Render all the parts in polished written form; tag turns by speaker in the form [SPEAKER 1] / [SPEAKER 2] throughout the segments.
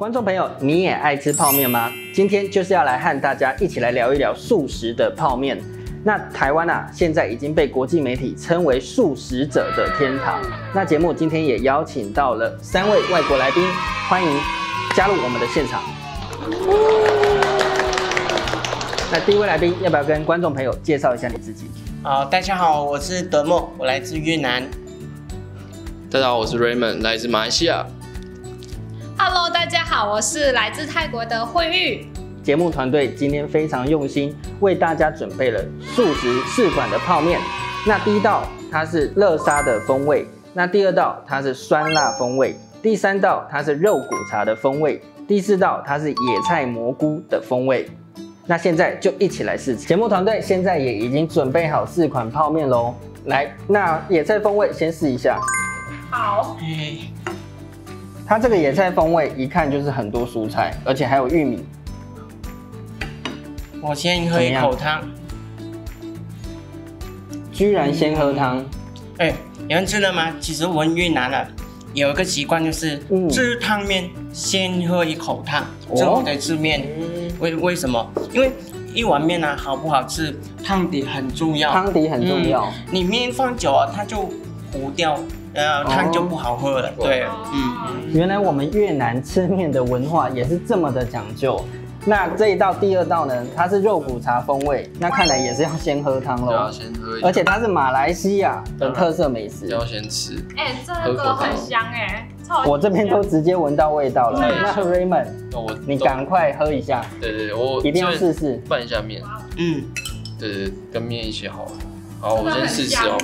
[SPEAKER 1] 观众朋友，你也爱吃泡面吗？今天就是要来和大家一起来聊一聊素食的泡面。那台湾啊，现在已经被国际媒体称为素食者的天堂。那节目今天也邀请到了3位外国来宾，欢迎加入我们的现场。那第一位来宾，要不要跟观众朋友介绍一下你自己？
[SPEAKER 2] 大家好，我是德莫，我来自越南。
[SPEAKER 3] 大家好，我是 Raymond， 来自马来西亚。
[SPEAKER 4] Hello， 大家好，我是来自泰国的慧玉。
[SPEAKER 1] 节目团队今天非常用心，为大家准备了素食试管的泡面。那第一道它是乐沙的风味，那第二道它是酸辣风味，第三道它是肉骨茶的风味，第四道它是野菜蘑菇的风味。那现在就一起来试吃。节目团队现在也已经准备好4款泡面喽。来，那野菜风味先试一下。
[SPEAKER 4] 好。
[SPEAKER 1] 它这个野菜风味一看就是很多蔬菜，而且还有玉米。
[SPEAKER 2] 我先喝一口汤。
[SPEAKER 1] 居然先喝汤？
[SPEAKER 2] 你们知道吗？其实我们越南啊，有一个习惯就是吃汤面先喝一口汤，之后再吃面。为什么？因为一碗面啊，好不好吃，汤底很重要。
[SPEAKER 1] 汤底很重要。
[SPEAKER 2] 你面放久啊，它就糊掉。汤就不好喝了。对，
[SPEAKER 1] 原来我们越南吃面的文化也是这么的讲究。那这一道第二道呢，它是肉骨茶风味，那看来也是要先喝汤喽。
[SPEAKER 3] 要先喝，
[SPEAKER 1] 而且它是马来西亚的特色美食，
[SPEAKER 3] 要先吃。
[SPEAKER 4] 这个很香
[SPEAKER 1] 我这边都直接闻到味道了。那 Raymond， 你赶快喝一下。
[SPEAKER 3] 对，我
[SPEAKER 1] 一定要试试。
[SPEAKER 3] 拌一下面。对，跟面一起好了。好，我先试试哦。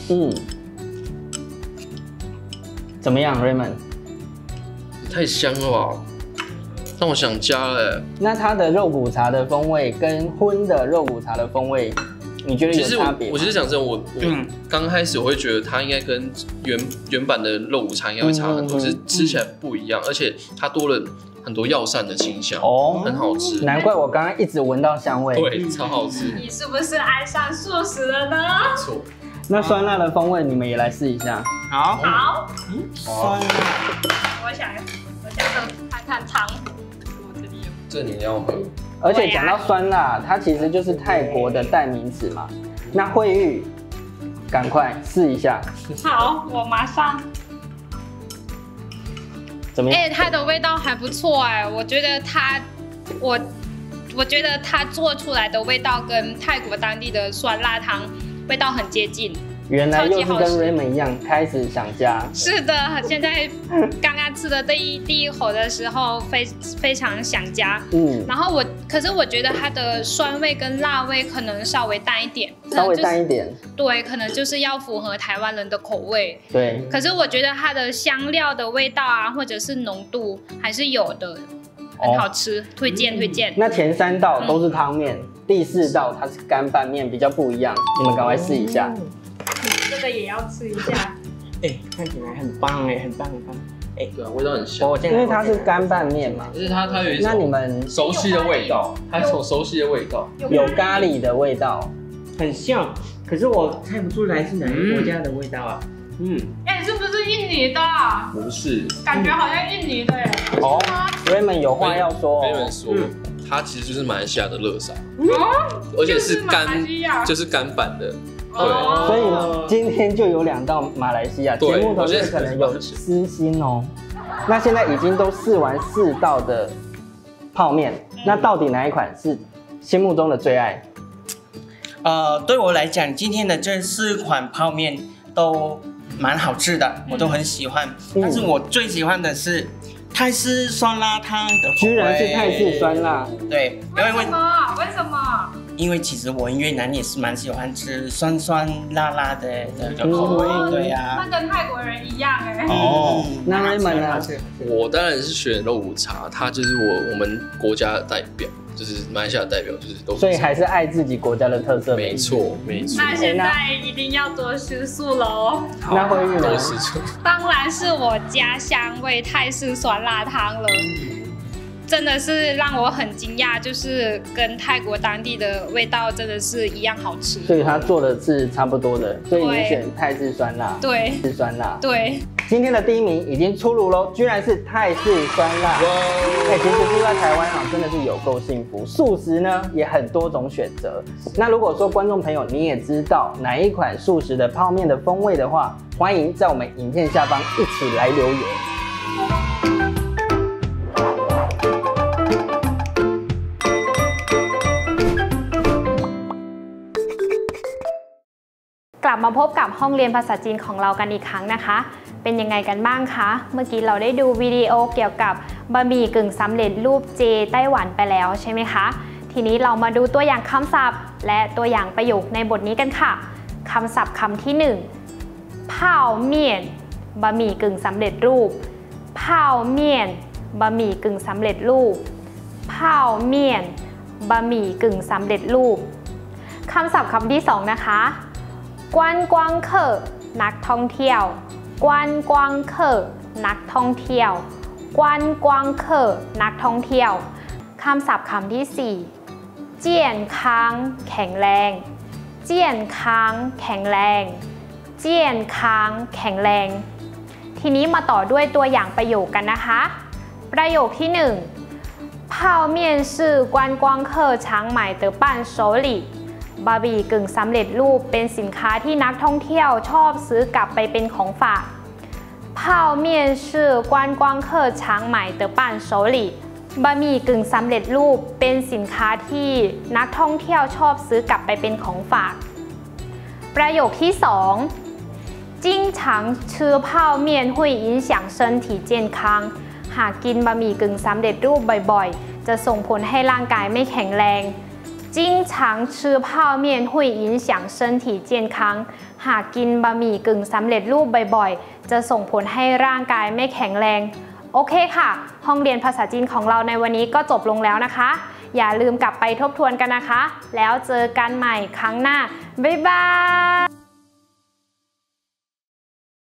[SPEAKER 1] 怎么样 ，Raymond？
[SPEAKER 3] 太香了吧，让我想家了。
[SPEAKER 1] 那它的肉骨茶的风味跟荤的肉骨茶的风味，你觉得有差别吗？
[SPEAKER 3] 我其实讲真的，我刚开始我会觉得它应该跟原版的肉骨茶应该会差很多，只是吃起来不一样，而且它多了很多药膳的清香，很好吃。
[SPEAKER 1] 难怪我刚刚一直闻到香味。
[SPEAKER 3] 对，超好吃。
[SPEAKER 4] 你是不是爱上素食了呢？
[SPEAKER 3] 没错。
[SPEAKER 1] 那酸辣的风味，你们也来试一下。
[SPEAKER 2] 好。
[SPEAKER 4] 酸辣。我想喝看看汤。
[SPEAKER 3] 这你要喝。
[SPEAKER 1] 而且讲到酸辣，它其实就是泰国的代名词嘛。那慧玉，赶快试一下。
[SPEAKER 4] 好，我马上。
[SPEAKER 1] 怎么样？
[SPEAKER 4] 它的味道还不错我觉得我觉得它做出来的味道跟泰国当地的酸辣汤味道很接近。
[SPEAKER 1] 原来又是跟 Raymond 一样开始想家。
[SPEAKER 4] 是的，现在刚刚吃的第一口的时候非常想家。然后可是我觉得它的酸味跟辣味可能稍微淡一点。
[SPEAKER 1] 稍微淡一点。
[SPEAKER 4] 对，可能就是要符合台湾人的口味。
[SPEAKER 1] 对。
[SPEAKER 4] 可是我觉得它的香料的味道啊，或者是浓度还是有的，很好吃，推荐。
[SPEAKER 1] 那前3道都是汤面，第4道它是干拌面，比较不一样，你们赶快试一下。
[SPEAKER 4] 这个也要吃一下。
[SPEAKER 2] 看起来很棒很棒。
[SPEAKER 3] 对啊，味道很香。
[SPEAKER 1] 因为它是干拌面嘛，
[SPEAKER 3] 就是它有一种
[SPEAKER 1] 那你们
[SPEAKER 3] 熟悉的味道，它有熟悉的味道，
[SPEAKER 1] 有咖喱的味道，
[SPEAKER 2] 很像。可是我猜不出来是哪个国家的味道啊。
[SPEAKER 4] 是不是印尼的？
[SPEAKER 3] 不是，
[SPEAKER 4] 感觉好像印尼的
[SPEAKER 1] Raymond 有话要说。
[SPEAKER 3] Raymond 说，它其实就是马来西亚的乐沙，而且是就是干版的。对，
[SPEAKER 1] 所以呢，今天就有2道马来西亚，节目团队可能有私心哦。那现在已经都试完4道的泡面，那到底哪一款是心目中的最爱？
[SPEAKER 2] 对我来讲，今天的这4款泡面都蛮好吃的，我都很喜欢。但是我最喜欢的是泰式酸辣汤的口味。
[SPEAKER 1] 居然是泰式酸辣？
[SPEAKER 2] 对，
[SPEAKER 4] 为什么？
[SPEAKER 2] 因为其实我越南也是蛮喜欢吃酸酸辣辣的口味，对呀。
[SPEAKER 4] 那跟泰国人一样
[SPEAKER 1] 那 Raymond 呢？
[SPEAKER 3] 我当然是选肉骨茶，它就是我们国家的代表，就是马来西亚的代表，就是都。所
[SPEAKER 1] 以还是爱自己国家的特色。
[SPEAKER 3] 没错。
[SPEAKER 4] 那现在一定要多吃素喽。
[SPEAKER 1] 那慧玉呢？
[SPEAKER 3] 多吃素。
[SPEAKER 4] 当然是我家乡味泰式酸辣汤了。真的是让我很惊讶，就是跟泰国当地的味道真的是一样好吃。
[SPEAKER 1] 所以他做的是差不多的，所以你选泰式酸辣。
[SPEAKER 4] 对。
[SPEAKER 1] 是酸辣。
[SPEAKER 4] 对。
[SPEAKER 1] 今天的第1名已经出炉喽，居然是泰式酸辣。其实住在台湾真的是有够幸福，素食呢也很多种选择。那如果说观众朋友你也知道哪一款素食的泡面的风味的话，欢迎在我们影片下方一起来留言。
[SPEAKER 5] กลับมาพบกับห้องเรียนภาษาจีนของเรากันอีกครั้งนะคะเป็นยังไงกันบ้างคะเมื่อกี้เราได้ดูวิดีโอเกี่ยวกับบะหมี่กึ่งสำเร็จรูปเจไต้หวันไปแล้วใช่ไหมคะทีนี้เรามาดูตัวอย่างคำศัพท์และตัวอย่างประโยคในบทนี้กันค่ะคำศัพท์คำที่1泡面บะหมี่กึ่งสำเร็จรูป泡面บะหมี่กึ่งสำเร็จรูป泡面บะหมี่กึ่งสำเร็จรูปคำศัพท์คำที่2นะคะกวนกวางเคอนักท่องเที่ยวกวนกวางเคอนักท่องเที่ยวกวนกวางเคอนักท่องเที่ยวคำศัพท์คำที่4เจียนค้างแข็งแรงเจียนค้างแข็งแรงเจียนค้างแข็งแรงทีนี้มาต่อด้วยตัวอย่างประโยคกันนะคะประโยคที่1泡面是观光客常买的伴手礼บะหมี่กึ่งสำเร็จรูปเป็นสินค้าที่นักท่องเที่ยวชอบซื้อกลับไปเป็นของฝาก泡面是观光客常买的伴手礼บะหมี่กึ่งสำเร็จรูปเป็นสินค้าที่นักท่องเที่ยวชอบซื้อกลับไปเป็นของฝากประโยคที่2经常吃泡面会影响身体健康หากกินบะหมี่กึ่งสำเร็จรูปบ่อยๆจะส่งผลให้ร่างกายไม่แข็งแรง经常吃泡面会影响身体健康หากกินบะหมี่กึ่งสำเร็จรูปบ่อยๆจะส่งผลให้ร่างกายไม่แข็งแรงโอเคค่ะห้องเรียนภาษาจีนของเราในวันนี้ก็จบลงแล้วนะคะอย่าลืมกลับไปทบทวนกันนะคะแล้วเจอกันใหม่ครั้งหน้าบ๊ายบาย